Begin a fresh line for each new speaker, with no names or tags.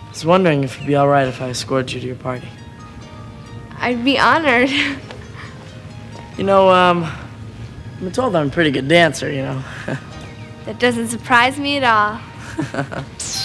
I was wondering if it'd be all right if I escorted you to your party.
I'd be honored.
You know, I've been told I'm a pretty good dancer, you know.
That doesn't surprise me at all.